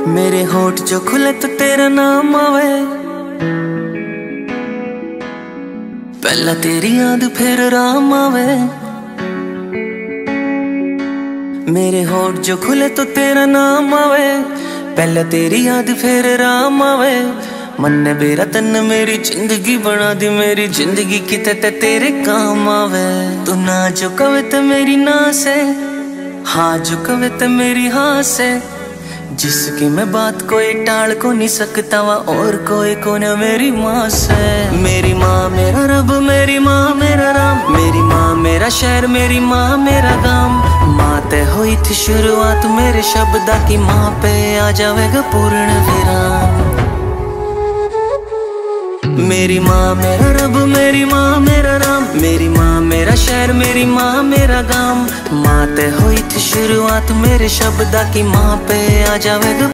मेरे होठ जो खुले तो तेरा नाम आवे, पहला तेरी याद फिर राम आवे। मेरे होठ जो खुले तो तेरा नाम आवे, पहला तेरी याद फिर राम आवे। मन ने मेरा तन मेरी जिंदगी बना दी, मेरी जिंदगी किते ते तेरे काम आवे। तू ना जो कवे ते मेरी ना से, हाँ जो कवे ते मेरी हाँ से। जिसकी मैं बात कोई टाल को नहीं सकता वा, और कोई को न मेरी माँ से। मेरी माँ मेरा रब, मेरी माँ मेरा राम, मेरी माँ मेरा शहर, मेरी माँ मेरा गाम। माँ ते हुई थी शुरुआत मेरे शब्दा की, माँ पे आ जावेगा पूर्ण विराम। मेरी माँ मेरा रब, मेरी माँ मेरा राम, मेरी माँ मेरा शहर, मेरी माँ मेरा गाम। माँ ते हुई थी शुरुआत मेरे शब्दा की, माँ पे आ जावेगा